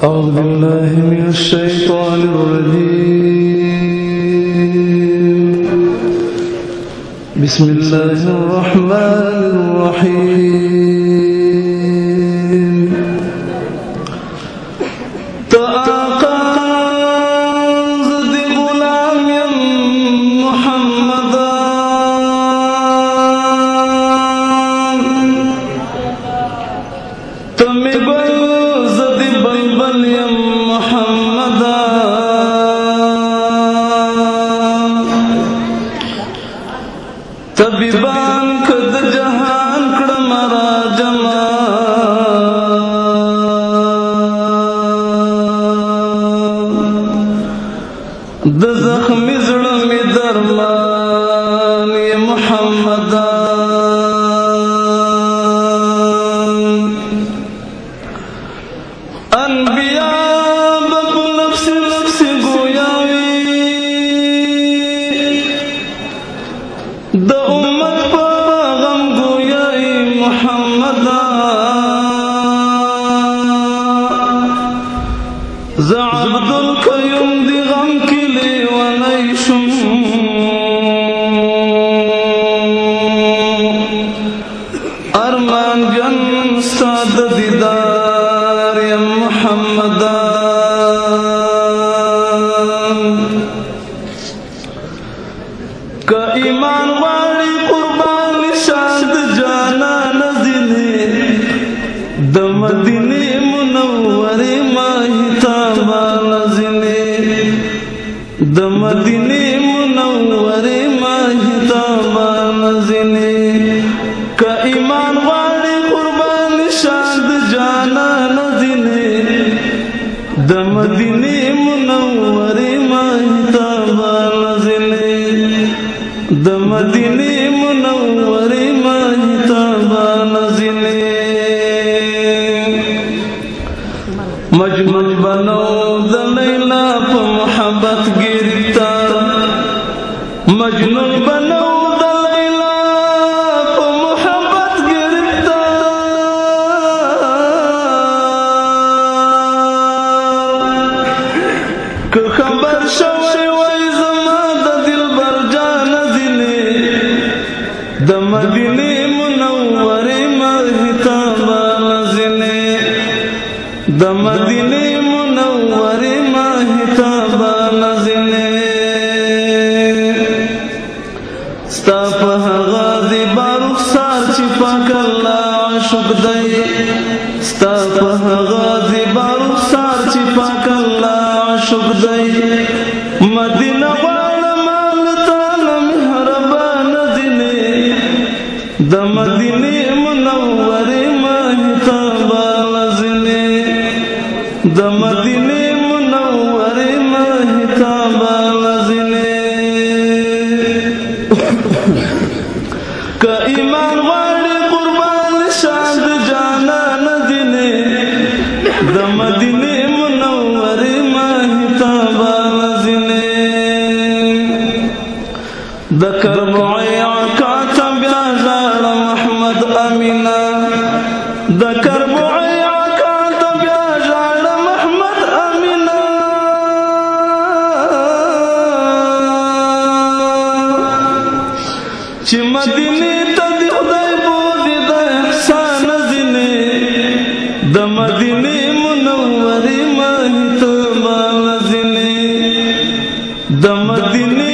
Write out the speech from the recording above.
أعوذ بالله من الشيطان الرجيم. بسم الله الرحمن الرحيم. تآقاز دي غلام محمد تمي گوز دي بلبل محمد طبيبان کد جهان کړم را جما د زخمی زړه می درمان ی محمد انبیاء بپ نفس نفس گویاوی د امت په غم گویای محمد ز عبد القیوم دی غم کلی ونیشم ارمان جن استاد دیدار یا محمد کا ایمان والی قربان شاد جانا نزلی د مدینه منوره ماهتابا نزلی د مدینه منوره ماهتابا نزلی کا ایمان والی قربان شاد جانا نزلی د مدینه منوره ماهتابا نزلی د مدینه منوره ماهتابا نزلی مجنون بنو د لیلا په محبت گرفتار مجنون بنو د لیلا په محبت گرفتار که خبر شوی وای زما د دلبر جان زلی د مدینه منوره ماهتابا نزلی د مدینه منوره ماهتابا نزلی ستا په هغه زیبا رخسار چې پاک الله عاشق دی ستا په هغه زیبا رخسار چې پاک الله عاشق دی مدینه غواړم له تعالی مهربان زلی د مدینه منوره ماهتابا نزلی د مدینه منوره ماهتابا نزلی که ایمان غواړي قربان شاد جانا نزلی د مدینه منوره ماهتابا نزلی د کربوعی عکاته بیا ژاړم احمد امینا د کربوعی عکاته بیا ژاړم احمد امینا چې مدینه ته د خدای بوزي د احسان زلی د مدینه منوره ماهتابا نزلی د مدینه